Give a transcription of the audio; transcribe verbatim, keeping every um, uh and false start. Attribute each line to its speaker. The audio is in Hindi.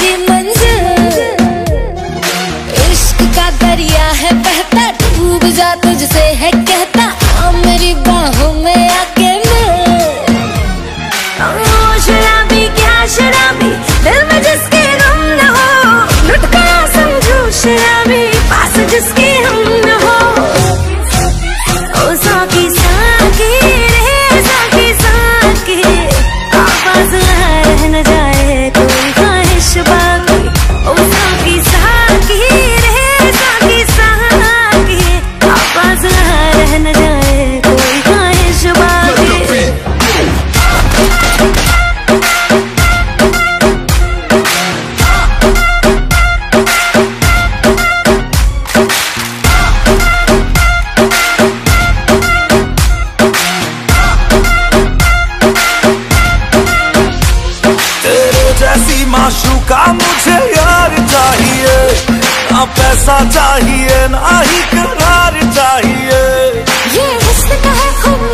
Speaker 1: मेरी मंजिल। इश्क का दरिया है बहता, डूब जा तुझसे है कहता, आ मेरी बाहों में आके मिल। ओ शराबी क्या शराबी, दिल में जिसके गम न हो, लुट गया समझो शराबी, पास जिसके हम न हो। ओ साकी साकी रे साकी साकी, आवाज रह न जाए कोई ख्वाहिश बाकी। ओ साकी साकी रे साकी साकी, आवाज रह न जाए कोई ख्वाहिश बाकी।
Speaker 2: जैसी माशूका मुझे यार चाहिए, ना पैसा चाहिए ना ही करार चाहिए।
Speaker 1: ये हुस्न का है खूब